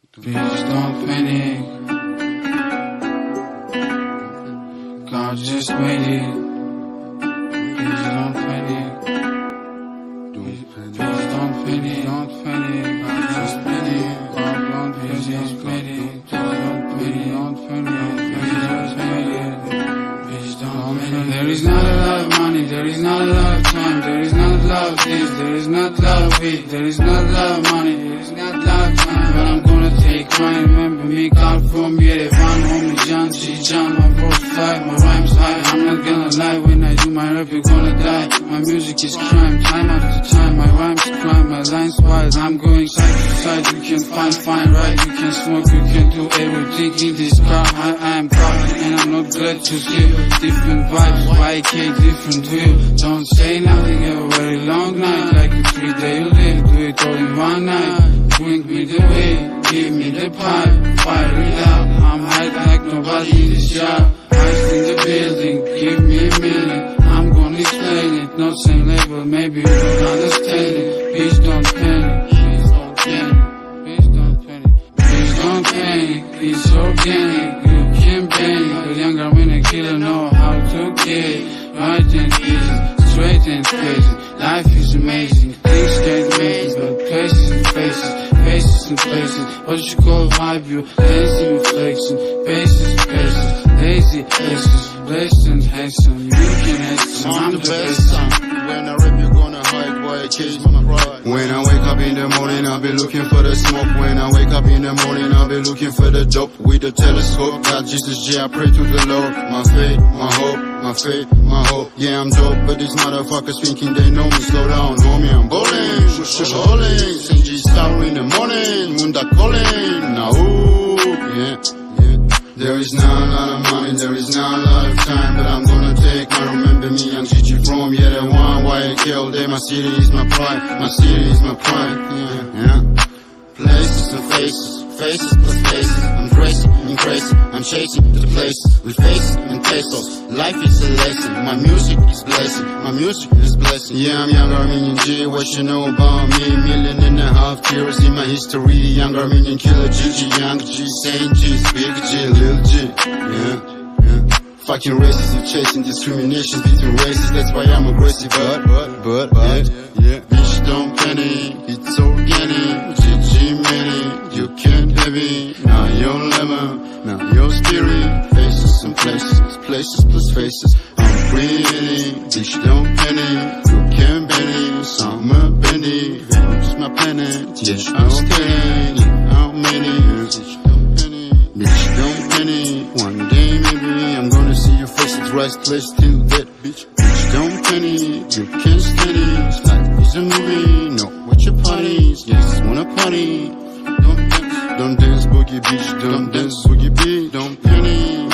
Please don't panic. God just made it. Please don't panic. Please don't panic. Don't panic. God just made it. God don't panic. Just made it. Don't panic. Don't panic. Please just made it. Please don't panic. There is not a lot of money. There is not a lot of time. There is not a lot of this. There is not a lot of it. There is not a lot of money. There is not a lot of time. But I'm gonna take mine. Remember me, call from Yerevan. Homie John, G-John, my 45, my rhymes high. I'm not gonna lie, when I do my rap, you're gonna die. My music is crime, time after time. My rhymes crime, my lines wild. I'm going side to side. You can find right. You can smoke, you can do everything in this car. I am proud, and I'm not glad to see different vibes, YK, different view. Don't say nothing, have a very long night. Like a 3-day live, do it all in one night. Bring me the way, give me the pipe, fire it out. I'm high like nobody in this yard. Ice in the building, give me a minute. I'm gonna explain it, not same level, maybe you don't understand it. Please don't panic, please don't panic, please don't panic, please don't panic. It's organic, you can panic. The younger when a killer know how to get right and easy, straight and crazy. Life is amazing, things get made, but places and faces. Faces and places, what you call vibe, you dancing and flexing, faces, lazy places, blessed and handsome, you can hasten, I'm the best son. When I rap, you're gonna hide why I chase my pride. When I wake up in the morning, I'll be looking for the smoke. When I wake up in the morning, I'll be looking for the dope with the telescope. God, Jesus, G, I pray to the Lord. My faith, my hope, my faith, my hope. Yeah, I'm dope, but these motherfuckers thinking they know me. Slow down, homie, I'm bowling, rolling. Since Star in the morning, Munda calling. Now, ooh, yeah. There is not a lot of money, there is not a lot of time, but I'm gonna take my remember me. I'm Gigi from Yerevan, YK, day. My city is my pride, my city is my pride. Yeah. Places and faces, faces plus faces. I'm crazy, I'm chasing the places with faces and pesos. Life is a lesson, my music is blessing, my music is blessing. Yeah, I'm young Armenian G, what you know about me? 1.5 million tears in my history. Young Armenian killer, Gigi, young G, Saint G, big G, Lil G. Yeah. Fucking racism, chasing discrimination between races. That's why I'm aggressive, but yeah. Bitch, don't panic, it's organic. Gigi, many, you can't have it. Now your lemon, now your spirit. Faces and places, places plus faces. I'm pretty, bitch, don't panic. You can't bend it, summer bendy. Here's my planet, bitch, I'm steady. How many? Bitch, don't panic, bitch, don't panic. One day maybe I'm gonna see your face at the right place till that, bitch. Bitch, don't panic, you can't stand it. Life is a movie, no, with your parties. Yes, wanna party. Don't dance, boogie, bitch, don't dance, boogie, bitch, don't panic.